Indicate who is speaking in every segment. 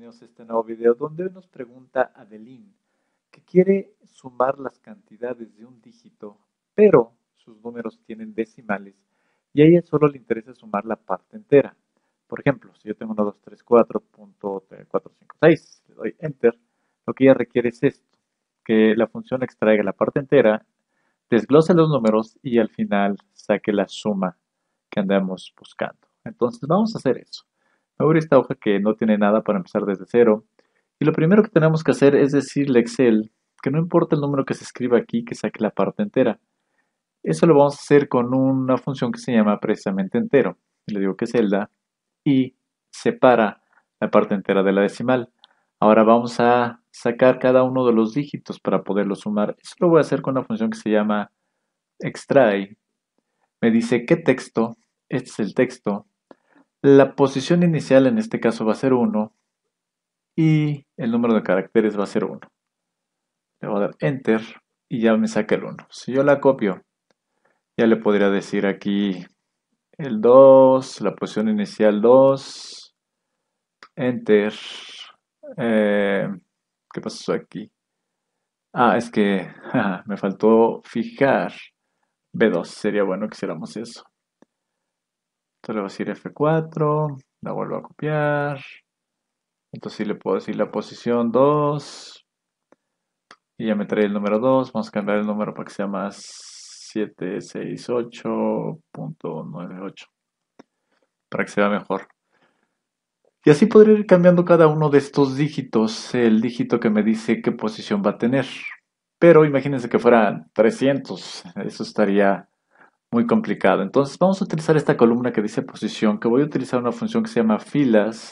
Speaker 1: bienvenidos a este nuevo video donde hoy nos pregunta Adeline que quiere sumar las cantidades de un dígito, pero sus números tienen decimales y a ella solo le interesa sumar la parte entera. Por ejemplo, si yo tengo 1, 2, 3, 4.456, le doy Enter, lo que ella requiere es esto, que la función extraiga la parte entera, desglose los números y al final saque la suma que andamos buscando. Entonces vamos a hacer eso. Me voy a abrir esta hoja que no tiene nada para empezar desde cero. Y lo primero que tenemos que hacer es decirle a Excel que no importa el número que se escriba aquí, que saque la parte entera. Eso lo vamos a hacer con una función que se llama precisamente entero. Le digo que es celda y separa la parte entera de la decimal. Ahora vamos a sacar cada uno de los dígitos para poderlo sumar. Eso lo voy a hacer con una función que se llama extrae. Me dice qué texto, este es el texto. La posición inicial en este caso va a ser 1 y el número de caracteres va a ser 1. Le voy a dar Enter y ya me saca el 1. Si yo la copio, ya le podría decir aquí el 2, la posición inicial 2, Enter. Eh, ¿Qué pasó aquí? Es que me faltó fijar B2. Sería bueno que hiciéramos eso. Entonces le voy a decir F4, la vuelvo a copiar. Entonces sí le puedo decir la posición 2 y ya me trae el número 2. Vamos a cambiar el número para que sea más 768.98 para que sea mejor. Y así podré ir cambiando cada uno de estos dígitos, el dígito que me dice qué posición va a tener. Pero imagínense que fueran 300, eso estaría muy complicado. Entonces vamos a utilizar esta columna que dice posición, que voy a utilizar una función que se llama filas.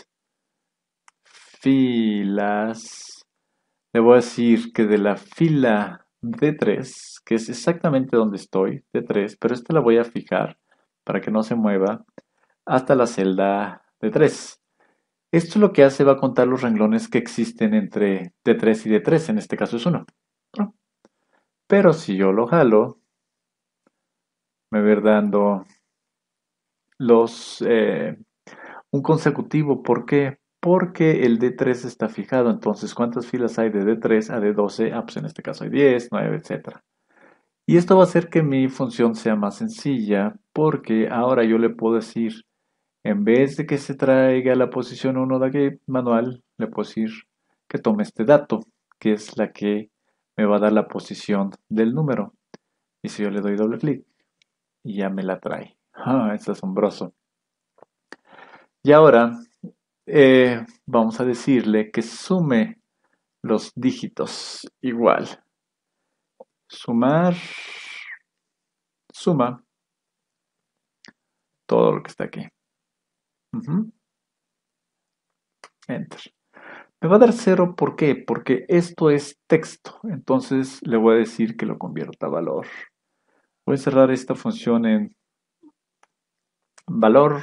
Speaker 1: Le voy a decir que de la fila D3, que es exactamente donde estoy, D3, pero esta la voy a fijar para que no se mueva hasta la celda D3. Esto lo que hace va a contar los renglones que existen entre D3 y D3, en este caso es 1. Pero si yo lo jalo, me va a ir dando un consecutivo. ¿Por qué? Porque el D3 está fijado. Entonces, ¿cuántas filas hay de D3 a D12? Pues en este caso hay 10, 9, etc. Y esto va a hacer que mi función sea más sencilla porque ahora yo le puedo decir, en vez de que se traiga la posición 1 de aquí manual, le puedo decir que tome este dato, que es la que me va a dar la posición del número. Y si yo le doy doble clic, ya me la trae. Es asombroso. Y ahora vamos a decirle que sume los dígitos igual. Sumar, suma todo lo que está aquí. Enter. Me va a dar 0, ¿por qué? Porque esto es texto. Entonces le voy a decir que lo convierta a valor. Voy a cerrar esta función en valor.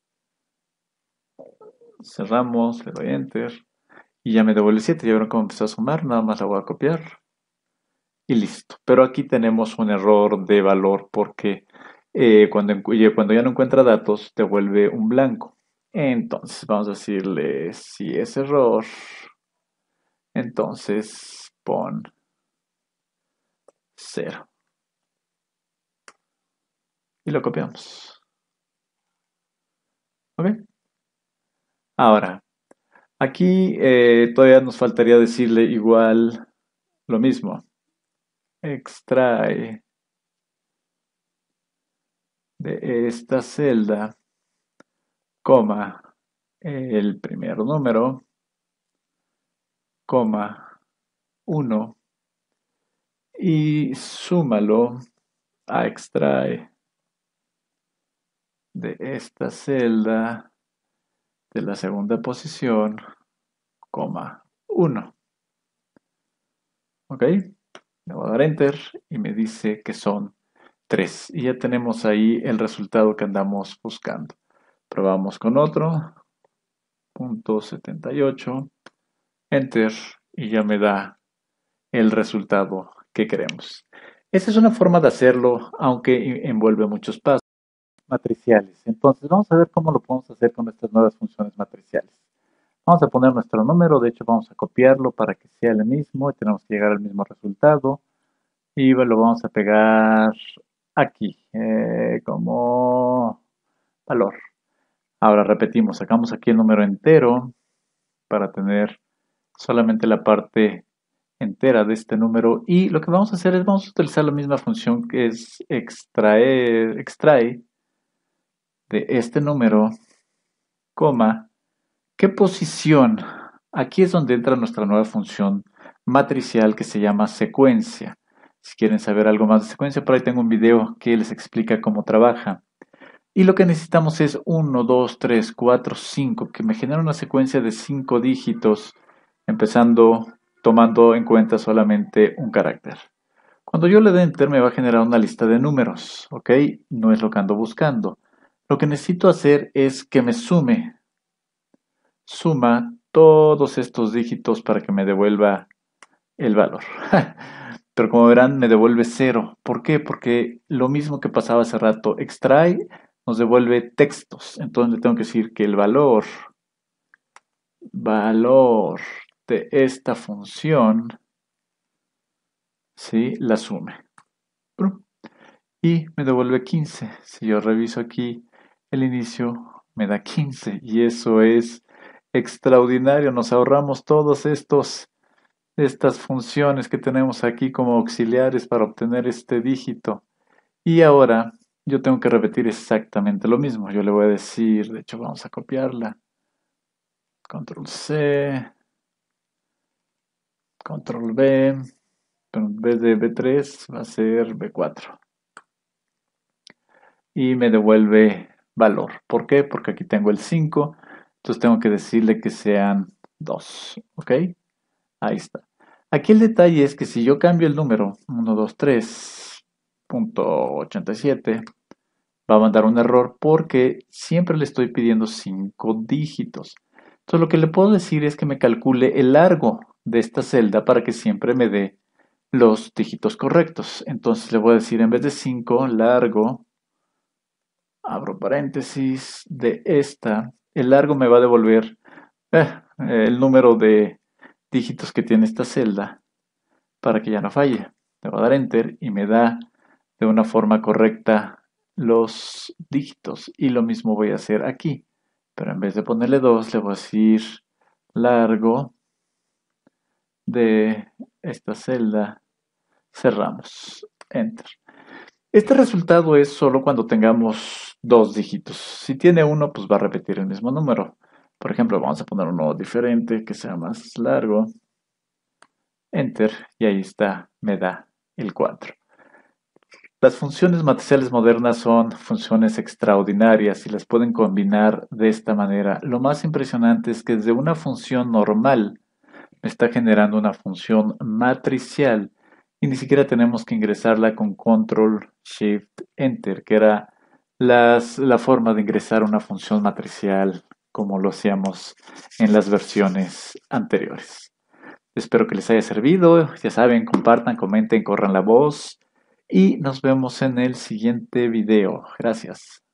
Speaker 1: Cerramos, le doy Enter. Y ya me devuelve 7. Ya vieron cómo empezó a sumar. Nada más la voy a copiar. Y listo. Pero aquí tenemos un error de valor porque cuando ya no encuentra datos, devuelve un blanco. Entonces vamos a decirle si es error. Entonces pon 0. Y lo copiamos. ¿Ok? Ahora, aquí todavía nos faltaría decirle igual lo mismo. Extrae de esta celda, coma, el primer número, coma, 1, y súmalo a extrae de esta celda de la segunda posición, coma, 1. ¿Ok? Le voy a dar Enter y me dice que son 3. Y ya tenemos ahí el resultado que andamos buscando. Probamos con otro. .78. Enter. Y ya me da el resultado que queremos. Esa es una forma de hacerlo, aunque envuelve muchos pasos matriciales. Entonces vamos a ver cómo lo podemos hacer con estas nuevas funciones matriciales. Vamos a poner nuestro número, de hecho vamos a copiarlo para que sea el mismo y tenemos que llegar al mismo resultado. Y lo vamos a pegar aquí, como valor. Ahora repetimos, sacamos aquí el número entero para tener solamente la parte entera de este número. Y lo que vamos a hacer es, vamos a utilizar la misma función que es extrae de este número, coma, ¿qué posición? Aquí es donde entra nuestra nueva función matricial que se llama secuencia. Si quieren saber algo más de secuencia, por ahí tengo un video que les explica cómo trabaja. Y lo que necesitamos es 1, 2, 3, 4, 5, que me genera una secuencia de 5 dígitos, empezando tomando en cuenta solamente un carácter. Cuando yo le dé enter me va a generar una lista de números, ¿ok? No es lo que ando buscando. Lo que necesito hacer es que me suma todos estos dígitos para que me devuelva el valor. Pero como verán, me devuelve cero. ¿Por qué? Porque lo mismo que pasaba hace rato, extrae nos devuelve textos. Entonces le tengo que decir que el valor de esta función, ¿sí? La sume. Y me devuelve 15. Si yo reviso aquí el inicio, me da 15. Y eso es extraordinario. Nos ahorramos todos estas funciones que tenemos aquí como auxiliares para obtener este dígito. Y ahora yo tengo que repetir exactamente lo mismo. Yo le voy a decir, de hecho vamos a copiarla. Control C, Control V, pero en vez de B3 va a ser B4. Y me devuelve valor. ¿Por qué? Porque aquí tengo el 5, entonces tengo que decirle que sean 2. ¿Ok? Ahí está. Aquí el detalle es que si yo cambio el número 123.87, va a mandar un error porque siempre le estoy pidiendo 5 dígitos. Entonces lo que le puedo decir es que me calcule el largo de esta celda para que siempre me dé los dígitos correctos. Entonces le voy a decir en vez de 5, largo, abro paréntesis, de esta, el largo me va a devolver el número de dígitos que tiene esta celda para que ya no falle. Le voy a dar enter y me da de una forma correcta los dígitos. Y lo mismo voy a hacer aquí. Pero en vez de ponerle 2, le voy a decir largo de esta celda. Cerramos. Enter. Este resultado es solo cuando tengamos 2 dígitos. Si tiene uno, pues va a repetir el mismo número. Por ejemplo, vamos a poner uno diferente que sea más largo. Enter. Y ahí está. Me da el 4. Las funciones matriciales modernas son funciones extraordinarias y las pueden combinar de esta manera. Lo más impresionante es que desde una función normal me está generando una función matricial y ni siquiera tenemos que ingresarla con Control Shift Enter, que era la forma de ingresar una función matricial como lo hacíamos en las versiones anteriores. Espero que les haya servido. Ya saben, compartan, comenten, corran la voz y nos vemos en el siguiente video. Gracias.